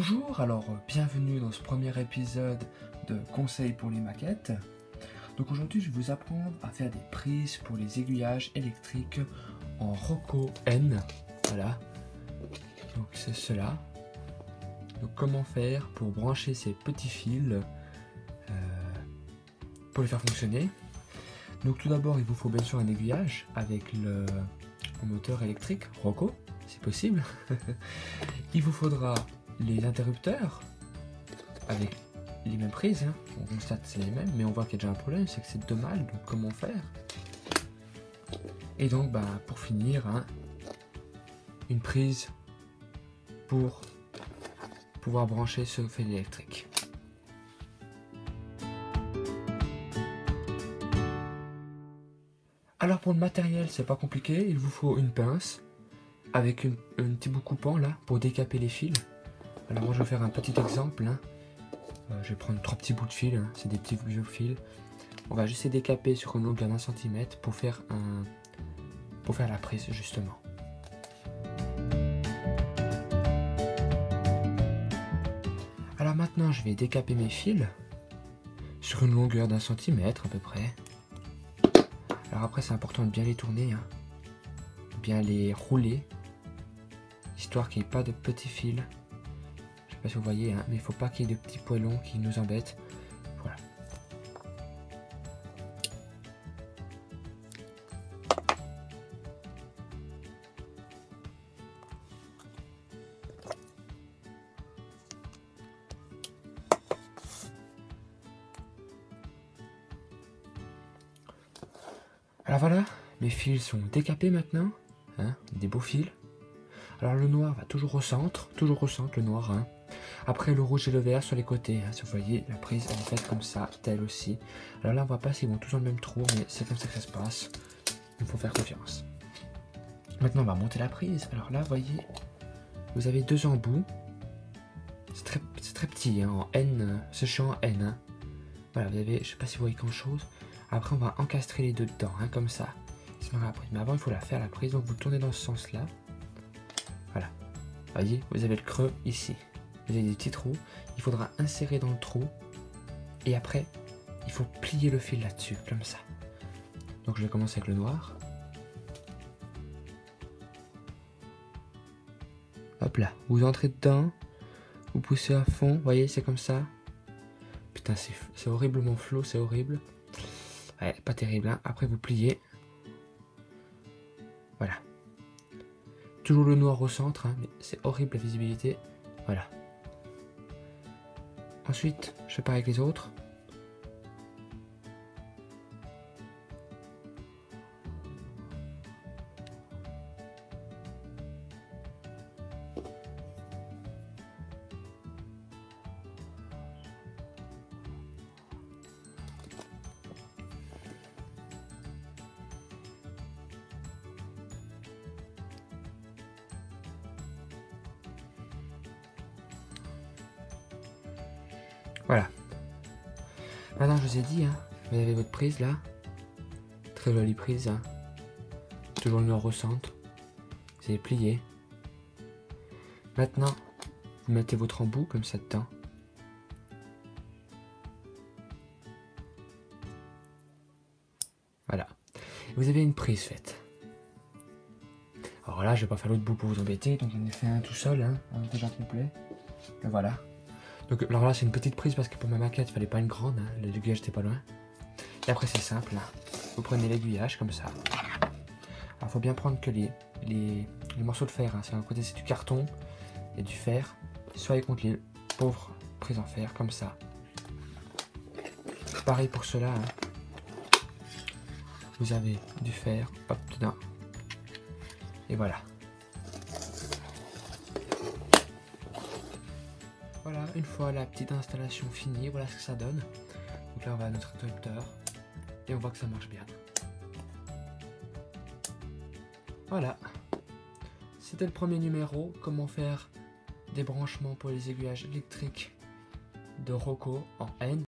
Bonjour, alors bienvenue dans ce premier épisode de Conseils pour les maquettes. Donc aujourd'hui je vais vous apprendre à faire des prises pour les aiguillages électriques en Roco N. Voilà, donc c'est cela. Donc comment faire pour brancher ces petits fils pour les faire fonctionner. Donc tout d'abord il vous faut bien sûr un aiguillage avec le moteur électrique Roco si possible. Il vous faudra les interrupteurs avec les mêmes prises, hein. On constate c'est les mêmes, mais on voit qu'il y a déjà un problème, c'est que c'est 2 mâles, donc comment faire? Et donc pour finir, hein, une prise pour pouvoir brancher ce fil électrique. Alors pour le matériel, c'est pas compliqué, il vous faut une pince avec un petit bout coupant là pour décaper les fils. Alors moi je vais faire un petit exemple, hein. Je vais prendre 3 petits bouts de fil, hein. C'est des petits vieux fils. On va juste les décaper sur une longueur d'1 centimètre pour faire la prise justement. Alors maintenant je vais décaper mes fils sur une longueur d'1 centimètre à peu près. Alors après c'est important de bien les tourner, hein. Bien les rouler, histoire qu'il n'y ait pas de petits fils. Je sais pas si vous voyez, hein, mais il ne faut pas qu'il y ait de petits poilons qui nous embêtent. Voilà. Alors voilà, mes fils sont décapés maintenant, hein, des beaux fils. Alors le noir va toujours au centre le noir, hein. Après le rouge et le vert sur les côtés, hein. Si vous voyez la prise elle est faite comme ça, telle aussi. Alors là on voit pas s'ils vont tous dans le même trou, mais c'est comme ça que ça se passe. Il faut faire confiance. Maintenant on va monter la prise. Alors là vous voyez, vous avez 2 embouts. C'est très petit, hein, en N, ce en N, hein. Voilà, vous avez, je sais pas si vous voyez quelque chose. Après on va encastrer les deux dedans, hein, comme ça. C'est dans la prise. Mais avant il faut la faire la prise, donc vous tournez dans ce sens là. Voilà, voyez, vous avez le creux ici, vous avez des petits trous, il faudra insérer dans le trou, et après, il faut plier le fil là-dessus, comme ça. Donc je vais commencer avec le noir. Hop là, vous entrez dedans, vous poussez à fond, voyez, c'est comme ça. Putain, c'est horriblement flot, c'est horrible. Ouais, pas terrible, hein. Après vous pliez. Voilà. Toujours le noir au centre, hein, mais c'est horrible la visibilité. Voilà. Ensuite, je fais pareil avec les autres. Voilà. Maintenant, je vous ai dit, hein, vous avez votre prise là. Très jolie prise, hein. Toujours le noir au centre. Vous allez plier. Maintenant, vous mettez votre embout comme ça dedans. Voilà. Vous avez une prise faite. Alors là, je vais pas faire l'autre bout pour vous embêter, donc j'en ai fait un tout seul, hein, déjà complet. Et voilà. Donc alors là c'est une petite prise parce que pour ma maquette il fallait pas une grande, hein, l'aiguillage était pas loin. Et après c'est simple, hein. Vous prenez l'aiguillage comme ça. Alors faut bien prendre que les morceaux de fer, hein. C'est un côté c'est du carton et du fer. Soyez contre les pauvres prises en fer comme ça. Pareil pour cela, hein. Vous avez du fer, hop dedans. Et voilà. Voilà, une fois la petite installation finie, voilà ce que ça donne. Donc là on va à notre interrupteur et on voit que ça marche bien. Voilà, c'était le premier numéro, comment faire des branchements pour les aiguillages électriques de Roco en N.